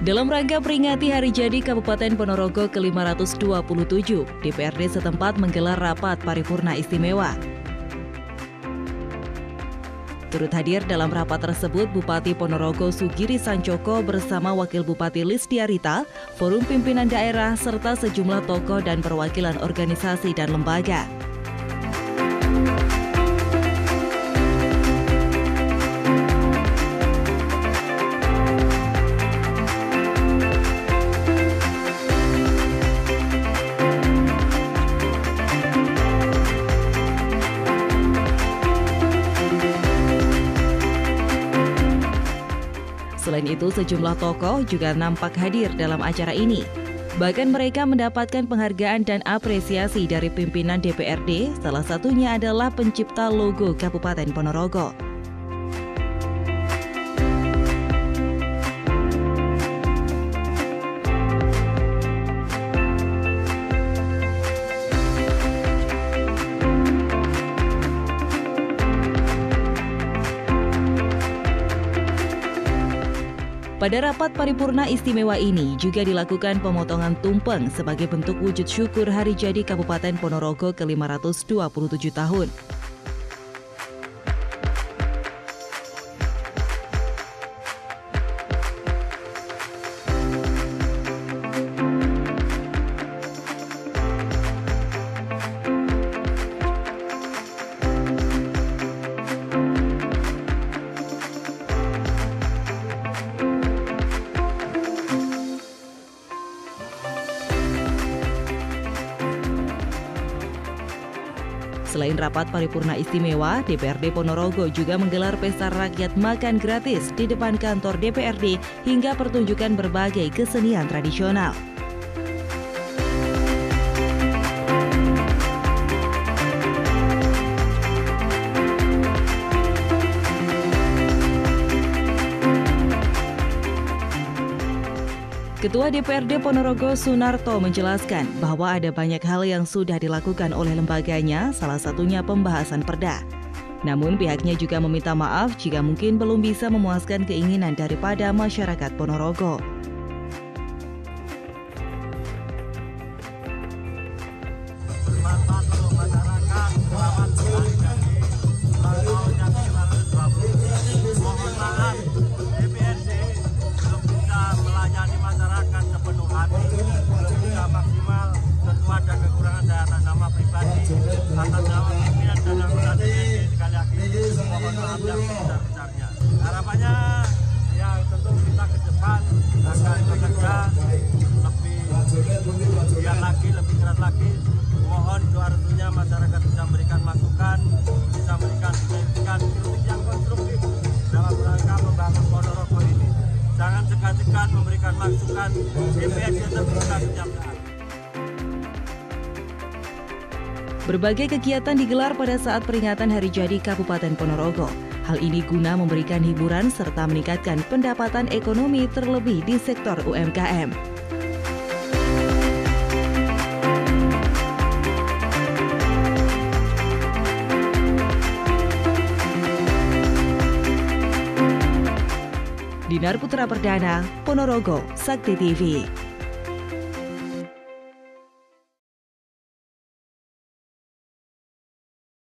Dalam rangka peringati Hari Jadi Kabupaten Ponorogo ke-527, DPRD setempat menggelar rapat paripurna istimewa. Turut hadir dalam rapat tersebut Bupati Ponorogo Sugiri Sancoko bersama Wakil Bupati Listiarita, Forum Pimpinan Daerah, serta sejumlah tokoh dan perwakilan organisasi dan lembaga. Selain itu, sejumlah tokoh juga nampak hadir dalam acara ini. Bahkan mereka mendapatkan penghargaan dan apresiasi dari pimpinan DPRD, salah satunya adalah pencipta logo Kabupaten Ponorogo. Pada rapat paripurna istimewa ini juga dilakukan pemotongan tumpeng sebagai bentuk wujud syukur Hari Jadi Kabupaten Ponorogo ke-527 tahun. Selain rapat paripurna istimewa, DPRD Ponorogo juga menggelar pesta rakyat makan gratis di depan kantor DPRD hingga pertunjukan berbagai kesenian tradisional. Ketua DPRD Ponorogo Sunarto menjelaskan bahwa ada banyak hal yang sudah dilakukan oleh lembaganya, salah satunya pembahasan perda. Namun pihaknya juga meminta maaf jika mungkin belum bisa memuaskan keinginan daripada masyarakat Ponorogo. Atas nama pimpinan dan anggota DPRD sekali lagi mohon maaf yang sebesar-besarnya. Harapannya ya tentu kita ke depan akan bekerja lebih giat lagi, lebih keras lagi. Mohon doa restunya masyarakat bisa memberikan masukan, bisa memberikan kritik yang konstruktif dalam rangka membangun Ponorogo ini. Jangan segan-segan memberikan masukan, DPRD terbuka setiap saat. Berbagai kegiatan digelar pada saat peringatan Hari Jadi Kabupaten Ponorogo. Hal ini guna memberikan hiburan serta meningkatkan pendapatan ekonomi terlebih di sektor UMKM. Dinar Putra Perdana, Ponorogo, Sakti TV.